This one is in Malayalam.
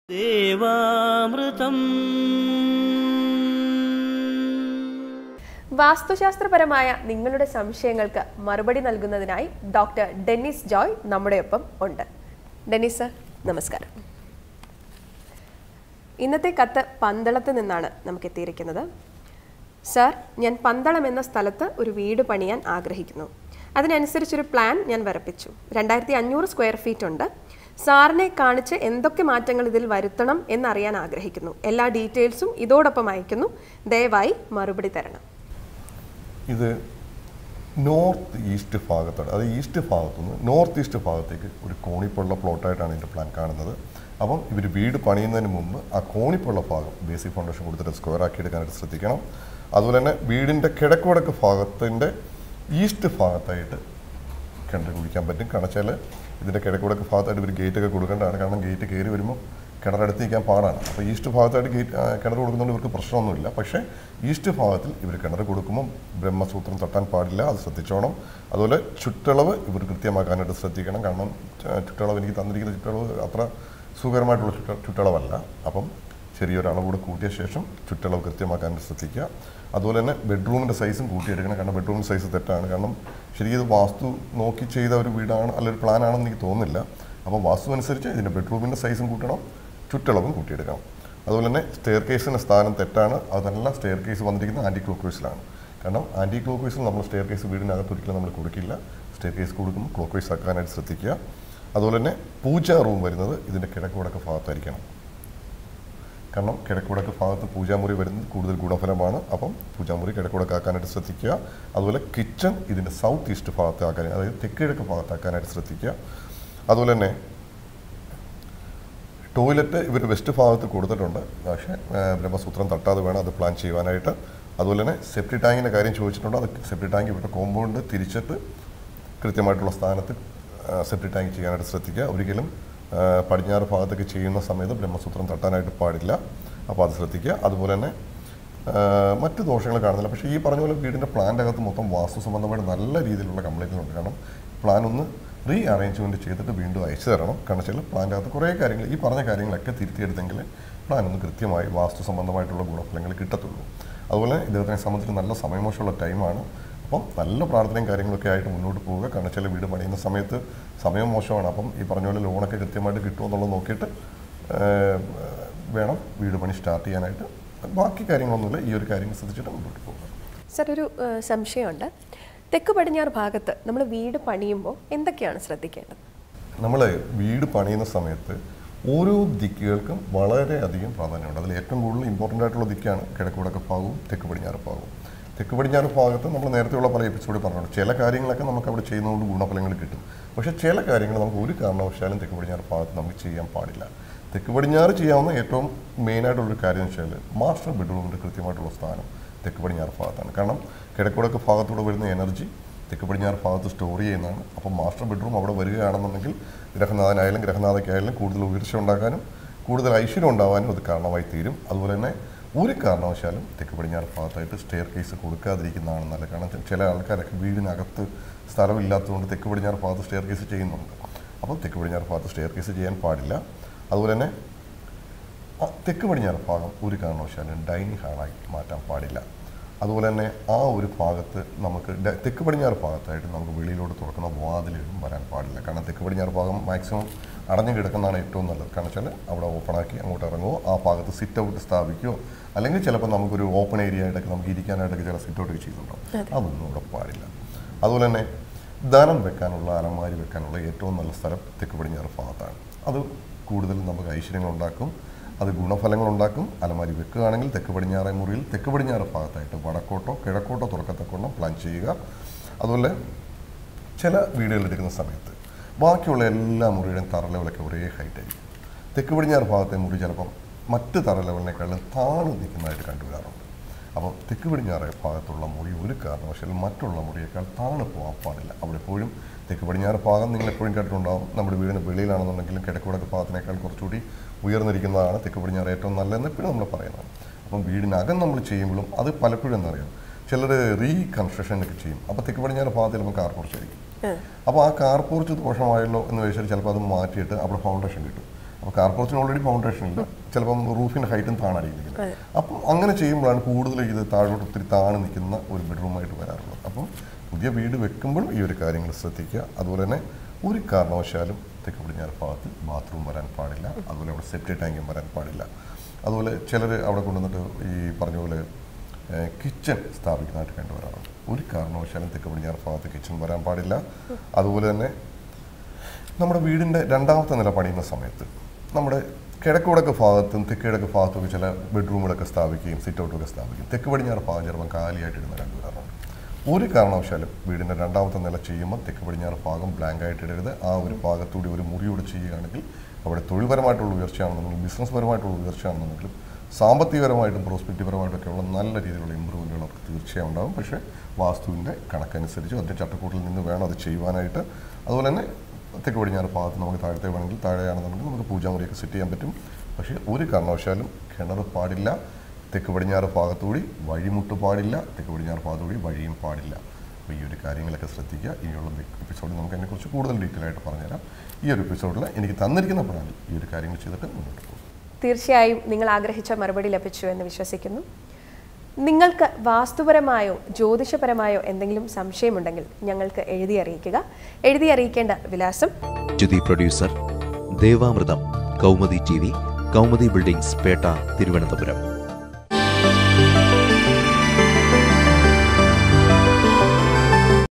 ദേവാമൃതം. വാസ്തുശാസ്ത്രപരമായ നിങ്ങളുടെ സംശയങ്ങൾക്ക് മറുപടി നൽകുന്നതിനായി ഡോക്ടർ ഡെന്നിസ് ജോയ് നമ്മുടെ ഒപ്പം ഉണ്ട്. ഡെന്നിസ് സർ, നമസ്കാരം. ഇന്നത്തെ കത്ത് പന്തളത്ത് നിന്നാണ് നമുക്ക് എത്തിയിരിക്കുന്നത്. സർ, ഞാൻ പന്തളം എന്ന സ്ഥലത്ത് ഒരു വീട് പണിയാൻ ആഗ്രഹിക്കുന്നു. അതിനനുസരിച്ചൊരു പ്ലാൻ ഞാൻ വരപ്പിച്ചു. 2500 സ്ക്വയർ ഫീറ്റ് ഉണ്ട്. സാറിനെ കാണിച്ച് എന്തൊക്കെ മാറ്റങ്ങൾ ഇതിൽ വരുത്തണം എന്നറിയാൻ ആഗ്രഹിക്കുന്നു. എല്ലാ ഡീറ്റെയിൽസും ഇതോടൊപ്പം അയക്കുന്നു. ദയവായി മറുപടി തരണം. ഇത് നോർത്ത് ഈസ്റ്റ് ഭാഗത്താണ്. അത് ഈസ്റ്റ് ഭാഗത്തുനിന്ന് നോർത്ത് ഈസ്റ്റ് ഭാഗത്തേക്ക് ഒരു കോണിപ്പുള്ള പ്ലോട്ടായിട്ടാണ് ഇതിൻ്റെ പ്ലാൻ കാണുന്നത്. അപ്പം ഇവർ വീട് പണിയുന്നതിന് മുമ്പ് ആ കോണിപ്പുള്ള ഭാഗം ബേസിക് ഫൗണ്ടേഷൻ കൊടുത്തിട്ട് സ്ക്വയർ ആക്കി എടുക്കാനായിട്ട് ശ്രദ്ധിക്കണം. അതുപോലെ തന്നെ വീടിൻ്റെ കിഴക്ക് ഭാഗത്തിൻ്റെ ഈസ്റ്റ് ഭാഗത്തായിട്ട് കിണർ കുടിക്കാൻ പറ്റും. കാരണം വെച്ചാൽ ഇതിൻ്റെ കിഴക്ക് ഭാഗത്തായിട്ട് ഇവർ ഗേറ്റൊക്കെ കൊടുക്കേണ്ടതാണ്. കാരണം ഗേറ്റ് കയറി വരുമ്പോൾ കിണറടുത്ത് നിൽക്കാൻ പാടാണ്. അപ്പോൾ ഈസ്റ്റ് ഭാഗത്തായിട്ട് കിണർ കൊടുക്കുന്നതുകൊണ്ട് ഇവർക്ക് പ്രശ്നമൊന്നുമില്ല. പക്ഷേ ഈസ്റ്റ് ഭാഗത്തിൽ ഇവർ കിണർ കൊടുക്കുമ്പോൾ ബ്രഹ്മസൂത്രം തട്ടാൻ പാടില്ല, അത് ശ്രദ്ധിച്ചോണം. അതുപോലെ ചുറ്റളവ് ഇവർ കൃത്യമാക്കാനായിട്ട് ശ്രദ്ധിക്കണം. കാരണം ചുറ്റളവ് എനിക്ക് തന്നിരിക്കുന്ന ചുറ്റളവ് അത്ര സുഖകരമായിട്ടുള്ള ചുറ്റളവല്ല. അപ്പം ചെറിയൊരളവ് കൂടെ കൂട്ടിയ ശേഷം ചുറ്റളവ് കൃത്യമാക്കാനായിട്ട് ശ്രദ്ധിക്കുക. അതുപോലെ തന്നെ ബെഡ്റൂമിൻ്റെ സൈസും കൂട്ടിയെടുക്കണം. കാരണം ബെഡ്റൂമിൻ്റെ സൈസ് തെറ്റാണ്. കാരണം ശരിക്കും ഇത് വാസ്തു നോക്കി ചെയ്ത ഒരു വീടാണ്, അല്ലൊരു പ്ലാനാണെന്ന് എനിക്ക് തോന്നുന്നില്ല. അപ്പോൾ വാസ്തു അനുസരിച്ച് ഇതിൻ്റെ ബെഡ്റൂമിൻ്റെ സൈസും കൂട്ടണം, ചുറ്റളവും കൂട്ടിയെടുക്കണം. അതുപോലെ തന്നെ സ്റ്റെയർ കേസിൻ്റെ സ്ഥാനം തെറ്റാണ്. അതല്ല, സ്റ്റെയർ കേസ് വന്നിരിക്കുന്നത് ആൻറ്റി ക്ലോക്ക് വൈസിലാണ്. കാരണം ആൻറ്റി ക്ലോക്ക് വൈസിൽ നമ്മൾ സ്റ്റെയർ കേസ് വീടിനകത്ത് ഒരിക്കലും നമ്മൾ കൊടുക്കില്ല. സ്റ്റെയർ കേസ് കൊടുക്കുമ്പോൾ ക്ലോക്ക് വൈസ് ആക്കാനായിട്ട് ശ്രദ്ധിക്കുക. അതുപോലെ തന്നെ പൂജാ റൂം വരുന്നത് ഇതിൻ്റെ കിഴക്ക് ഭാഗത്തായിരിക്കണം. കാരണം കിഴക്ക് ഭാഗത്ത് പൂജാമുറി വരുന്നത് കൂടുതൽ ഗുണഫലമാണ്. അപ്പം പൂജാമുറി കിഴക്ക് ആക്കാനായിട്ട് ശ്രദ്ധിക്കുക. അതുപോലെ കിച്ചൺ ഇതിൻ്റെ സൗത്ത് ഈസ്റ്റ് ഭാഗത്താക്കാൻ, അതായത് തെക്കിഴക്ക് ഭാഗത്താക്കാനായിട്ട് ശ്രദ്ധിക്കുക. അതുപോലെ തന്നെ ടോയ്ലറ്റ് ഇവർ വെസ്റ്റ് ഭാഗത്ത് കൊടുത്തിട്ടുണ്ട്. പക്ഷേ ബ്രഹ്മസൂത്രം തട്ടാതെ വേണം അത് പ്ലാൻ ചെയ്യുവാനായിട്ട്. അതുപോലെ തന്നെ സെപ്റ്റി ടാങ്കിൻ്റെ കാര്യം ചോദിച്ചിട്ടുണ്ട്. അത് സെപ്റ്റി ടാങ്ക് ഇവരുടെ കോമ്പൗണ്ട് തിരിച്ചിട്ട് കൃത്യമായിട്ടുള്ള സ്ഥാനത്ത് സെപ്റ്റി ടാങ്ക് ചെയ്യാനായിട്ട് ശ്രദ്ധിക്കുക. ഒരിക്കലും പടിഞ്ഞാറ് ഭാഗത്തേക്ക് ചെയ്യുന്ന സമയത്ത് ബ്രഹ്മസൂത്രം തട്ടാനായിട്ട് പാടില്ല. അപ്പോൾ അത് ശ്രദ്ധിക്കുക. അതുപോലെ തന്നെ മറ്റ് ദോഷങ്ങൾ കാണുന്നില്ല. പക്ഷേ ഈ പറഞ്ഞ പോലെ വീടിൻ്റെ പ്ലാൻ്റെ അകത്ത് മൊത്തം വാസ്തു സംബന്ധമായിട്ട് നല്ല രീതിയിലുള്ള കംപ്ലൈൻറ്റുകളുണ്ട്. കാരണം പ്ലാൻ ഒന്ന് റീ അറേഞ്ച്മെൻറ്റ് ചെയ്തിട്ട് വീണ്ടും അയച്ചു തരണം. കാരണം വെച്ചാൽ പ്ലാൻ്റെ അകത്ത് കുറേ കാര്യങ്ങൾ, ഈ പറഞ്ഞ കാര്യങ്ങളൊക്കെ തിരുത്തിയെടുത്തെങ്കിൽ പ്ലാൻ ഒന്ന് കൃത്യമായി വാസ്തു സംബന്ധമായിട്ടുള്ള ഗുണഫലങ്ങൾ കിട്ടത്തുള്ളൂ. അതുപോലെ ഇദ്ദേഹത്തിനെ സംബന്ധിച്ച് നല്ല സമയമോശമുള്ള ടൈമാണ്. അപ്പം നല്ല പ്രാർത്ഥനയും കാര്യങ്ങളൊക്കെ ആയിട്ട് മുന്നോട്ട് പോവുക. കാരണം ചില വീട് പണിയുന്ന സമയത്ത് സമയം മോശമാണ്. അപ്പം ഈ പറഞ്ഞ പോലെ ലോണൊക്കെ കൃത്യമായിട്ട് കിട്ടുമോ എന്നുള്ളത് നോക്കിയിട്ട് വേണം വീട് പണി സ്റ്റാർട്ട് ചെയ്യാനായിട്ട്. ബാക്കി കാര്യങ്ങളൊന്നുമില്ല, ഈ ഒരു കാര്യം ശ്രദ്ധിച്ചിട്ട് മുന്നോട്ട് പോകുക. സർ, ഒരു സംശയമുണ്ട്. തെക്ക് പടിഞ്ഞാറ് ഭാഗത്ത് നമ്മൾ വീട് പണിയുമ്പോൾ എന്തൊക്കെയാണ് ശ്രദ്ധിക്കേണ്ടത്? നമ്മൾ വീട് പണിയുന്ന സമയത്ത് ഓരോ ദിക്കുകൾക്കും വളരെയധികം പ്രാധാന്യമുണ്ട്. അതിൽ ഏറ്റവും കൂടുതൽ ഇമ്പോർട്ടൻ്റ് ആയിട്ടുള്ള ദിക്കാണ് കിഴക്ക് ഭാഗവും തെക്ക് പടിഞ്ഞാറ് ഭാഗവും. തെക്ക് പടിഞ്ഞാറ് ഭാഗത്ത് നമ്മൾ നേരത്തെയുള്ള പല എപ്പിസോഡിൽ പറഞ്ഞിട്ടുണ്ട്. ചില കാര്യങ്ങളൊക്കെ നമുക്ക് അവിടെ ചെയ്യുന്നതുകൊണ്ട് ഗുണഫലങ്ങൾ കിട്ടും. പക്ഷേ ചില കാര്യങ്ങൾ നമുക്ക് ഒരു കാരണവശാലും തെക്ക് പടിഞ്ഞാറ് ഭാഗത്ത് നമുക്ക് ചെയ്യാൻ പാടില്ല. തെക്ക് പടിഞ്ഞാറ് ചെയ്യാവുന്ന ഏറ്റവും മെയിനായിട്ടുള്ളൊരു കാര്യം എന്ന് വെച്ചാൽ മാസ്റ്റർ ബെഡ്റൂമിൻ്റെ കൃത്യമായിട്ടുള്ള സ്ഥാനം തെക്ക് പടിഞ്ഞാറ് ഭാഗത്താണ്. കാരണം കിഴക്ക് ഭാഗത്തൂടെ വരുന്ന എനർജി തെക്ക് പടിഞ്ഞാറ് ഭാഗത്ത് സ്റ്റോർ ചെയ്യുന്നതാണ്. അപ്പം മാസ്റ്റർ ബെഡ്റൂം അവിടെ വരികയാണെന്നുണ്ടെങ്കിൽ ഗ്രഹനാഥനായാലും ഗ്രഹനാഥയ്ക്കായാലും കൂടുതൽ ഉയർച്ച ഉണ്ടാക്കാനും കൂടുതൽ ഐശ്വര്യം ഉണ്ടാകാനും അത് കാരണമായി തീരും. അതുപോലെ തന്നെ ഒരു കാരണവശാലും തെക്ക് പടിഞ്ഞാറ് ഭാഗത്തായിട്ട് സ്റ്റെയർ കേസ് കൊടുക്കാതിരിക്കുന്നതാണ് നല്ലത്. കാരണം ചില ആൾക്കാരൊക്കെ വീടിനകത്ത് സ്ഥലമില്ലാത്തതുകൊണ്ട് തെക്ക് പടിഞ്ഞാറ് ഭാഗത്ത് സ്റ്റെയർ കേസ് ചെയ്യുന്നുണ്ട്. അപ്പോൾ തെക്ക് പടിഞ്ഞാറ് ഭാഗത്ത് സ്റ്റെയർ കേസ് ചെയ്യാൻ പാടില്ല. അതുപോലെ തന്നെ തെക്ക് പടിഞ്ഞാറ് ഭാഗം ഒരു കാരണവശാലും ഡൈനിങ് ഹാളായി മാറ്റാൻ പാടില്ല. അതുപോലെ തന്നെ ആ ഒരു ഭാഗത്ത് നമുക്ക് തെക്ക് പടിഞ്ഞാറ് ഭാഗത്തായിട്ട് നമുക്ക് വെളിയിലോട്ട് തുറക്കുന്ന വാതിലുകളും വരാൻ പാടില്ല. കാരണം തെക്ക് പടിഞ്ഞാറ് ഭാഗം മാക്സിമം അടഞ്ഞു കിടക്കുന്നതാണ് ഏറ്റവും നല്ലത്. കാരണം വെച്ചാൽ അവിടെ ഓപ്പണാക്കി അങ്ങോട്ട് ഇറങ്ങുമോ, ആ ഭാഗത്ത് സിറ്റ് ഔട്ട് സ്ഥാപിക്കുകയോ, അല്ലെങ്കിൽ ചിലപ്പോൾ നമുക്കൊരു ഓപ്പൺ ഏരിയ ആയിട്ടൊക്കെ നമുക്ക് ഇരിക്കാനായിട്ടൊക്കെ ചില സിറ്റ് ഔട്ടൊക്കെ ചെയ്തിട്ടുണ്ടാവും. അതൊന്നും ഇവിടെ പാടില്ല. അതുപോലെ തന്നെ ധനം വെക്കാനുള്ള, അലമാരി വെക്കാനുള്ള ഏറ്റവും നല്ല സ്ഥലം തെക്ക് പടിഞ്ഞാറ് ഭാഗത്താണ്. അത് കൂടുതലും നമുക്ക് ഐശ്വര്യങ്ങളുണ്ടാക്കും, അത് ഗുണഫലങ്ങളുണ്ടാക്കും. അലമാരി വെക്കുകയാണെങ്കിൽ തെക്ക് പടിഞ്ഞാറേ മുറിയിൽ തെക്ക് പടിഞ്ഞാറ് ഭാഗത്തായിട്ട് വടക്കോട്ടോ കിഴക്കോട്ടോ തുറക്കത്തക്കോണം പ്ലാൻ ചെയ്യുക. അതുപോലെ ചില വീടുകൾ എടുക്കുന്ന സമയത്ത് ബാക്കിയുള്ള എല്ലാ മുറിയുടെയും തറ ലെവലൊക്കെ ഒരേ ഹൈറ്റ് ആയിരിക്കും. തെക്ക് പടിഞ്ഞാറ് ഭാഗത്തെ മുറി ചിലപ്പം മറ്റ് തറ ലെവലിനേക്കാളും താഴ്ന്നു നിൽക്കുന്നതായിട്ട് കണ്ടുവരാറുണ്ട്. അപ്പം തെക്ക് പടിഞ്ഞാറേ ഭാഗത്തുള്ള മുറി ഒരു കാരണവശാലും മറ്റുള്ള മുറിയേക്കാൾ താഴ്ന്നു പോകാൻ പാടില്ല. അവിടെ എപ്പോഴും തെക്ക് പടിഞ്ഞാറ് ഭാഗം നിങ്ങൾ എപ്പോഴും കേട്ടിട്ടുണ്ടാകും. നമ്മുടെ വീടിന് വെളിയിലാണെന്നുണ്ടെങ്കിലും കിഴക്ക് ഭാഗത്തിനേക്കാൾ കുറച്ചുകൂടി ഉയർന്നിരിക്കുന്നതാണ് തെക്ക് പടിഞ്ഞാറ് ഏറ്റവും നല്ലതെന്ന് എപ്പോഴും നമ്മൾ പറയുന്നത്. അപ്പം വീടിനകം നമ്മൾ ചെയ്യുമ്പോഴും അത് പലപ്പോഴും എന്നറിയാം, ചിലർ റീകൺസ്ട്രക്ഷനൊക്കെ ചെയ്യും. അപ്പോൾ തെക്ക് പടിഞ്ഞാറ് ഭാഗത്തിൽ നമുക്ക് കാർപോർച്ചായിരിക്കും. അപ്പോൾ ആ കാർപോർച്ച് ദോഷമായല്ലോ എന്ന് വെച്ചാൽ ചിലപ്പോൾ അത് മാറ്റിയിട്ട് അവിടെ ഫൗണ്ടേഷൻ കിട്ടും. അപ്പോൾ കാർപോർച്ചിന് ഓൾറെഡി ഫൗണ്ടേഷൻ ഇല്ല, ചിലപ്പം റൂഫിൻ്റെ ഹൈറ്റും താണായിരിക്കുന്നത്. അപ്പം അങ്ങനെ ചെയ്യുമ്പോഴാണ് കൂടുതൽ ഇത് താഴോട്ട് ഒത്തിരി താഴെ നിൽക്കുന്ന ഒരു ബെഡ്റൂമായിട്ട് വരാറുള്ളത്. അപ്പം പുതിയ വീട് വെക്കുമ്പോൾ ഈ ഒരു കാര്യങ്ങൾ ശ്രദ്ധിക്കുക. അതുപോലെ തന്നെ ഒരു കാരണവശാലും തെക്ക് പടിഞ്ഞാറ് ഭാഗത്ത് ബാത്റൂം വരാൻ പാടില്ല, അതുപോലെ അവിടെ സെപ്റ്റിക് ടാങ്കും വരാൻ പാടില്ല. അതുപോലെ ചിലർ അവിടെ കൊണ്ടുവന്നിട്ട് ഈ പറഞ്ഞ പോലെ കിച്ചൺ സ്ഥാപിക്കുന്നതായിട്ട് കണ്ടുവരാറുണ്ട്. ഒരു കാരണവശാലും തെക്ക് പടിഞ്ഞാറ് ഭാഗത്ത് കിച്ചൺ വരാൻ പാടില്ല. അതുപോലെ തന്നെ നമ്മുടെ വീടിൻ്റെ രണ്ടാമത്തെ നില പണിയുന്ന സമയത്ത് നമ്മുടെ കിഴക്കുവടക്ക് ഭാഗത്തും തെക്ക് കിഴക്ക് ഭാഗത്തും ചില ബെഡ്റൂമുകളൊക്കെ സ്ഥാപിക്കുകയും സിറ്റ് ഔട്ടൊക്കെ സ്ഥാപിക്കും. തെക്ക് പടിഞ്ഞാറ് ഭാഗം ചിലപ്പം കാലിയായിട്ട് ഇടുന്ന കണ്ടുവരാറുണ്ട്. ഒരു കാരണവശാലും വീടിൻ്റെ രണ്ടാമത്തെ നില ചെയ്യുമ്പോൾ തെക്ക് പടിഞ്ഞാറ് ഭാഗം ബ്ലാങ്ക് ആയിട്ട് ഇടരുത്. ആ ഒരു ഭാഗത്തൂടി ഒരു മുറിയോട് ചെയ്യുകയാണെങ്കിൽ അവിടെ തൊഴിൽപരമായിട്ടുള്ള ഉയർച്ചയാണെന്നുണ്ടെങ്കിലും ബിസിനസ് പരമായിട്ടുള്ള ഉയർച്ചയാണെന്നുണ്ടെങ്കിലും സാമ്പത്തികപരമായിട്ടും പ്രോസ്പെക്റ്റീവ്പരമായിട്ടൊക്കെയുള്ള നല്ല രീതിയിലുള്ള ഇമ്പ്രൂവ്മെൻറ്റുകൾ അവർക്ക് തീർച്ചയായും ഉണ്ടാകും. പക്ഷേ വാസ്തുവിൻ്റെ കണക്കനുസരിച്ച് അതിൻ്റെ ചട്ടക്കൂട്ടിൽ നിന്ന് വേണം അത് ചെയ്യുവാനായിട്ട്. അതുപോലെ തന്നെ തെക്ക് പടിഞ്ഞാറ് ഭാഗത്ത് നമുക്ക് താഴത്തെ വേണമെങ്കിൽ താഴെയാണെന്നുണ്ടെങ്കിൽ നമുക്ക് പൂജാമുറിയൊക്കെ സെറ്റ് ചെയ്യാൻ പറ്റും. പക്ഷേ ഒരു കാരണവശാലും കിണർ പാടില്ല, തെക്ക് പടിഞ്ഞാറ് ഭാഗത്തുകൂടി വഴിമുട്ട് പാടില്ല, തെക്ക് പടിഞ്ഞാറ് ഭാഗത്തുകൂടി വഴിയും പാടില്ല. അപ്പോൾ ഈ ഒരു കാര്യങ്ങളൊക്കെ ശ്രദ്ധിക്കുക. ഇനിയുള്ള എപ്പിസോഡിൽ നമുക്ക് അതിനെക്കുറിച്ച് കൂടുതൽ ഡീറ്റെയിൽ ആയിട്ട് പറഞ്ഞുതരാം. ഈ ഒരു എപ്പിസോഡിൽ എനിക്ക് തന്നിരിക്കുന്ന പ്ലാനിൽ ഈ ഒരു കാര്യങ്ങൾ ചെയ്തിട്ട് മുന്നോട്ട് പോകും. തീർച്ചയായും നിങ്ങൾ ആഗ്രഹിച്ച മറുപടി ലഭിച്ചു എന്ന് വിശ്വസിക്കുന്നു. നിങ്ങൾക്ക് വാസ്തുപരമായോ ജ്യോതിഷപരമായോ എന്തെങ്കിലും സംശയമുണ്ടെങ്കിൽ ഞങ്ങൾക്ക് എഴുതി അറിയിക്കുക. എഴുതി അറിയിക്കേണ്ട വിലാസം: producer Devamritham, Kaumudi TV, Kaumudi buildings, Petta, Thiruvananthapuram.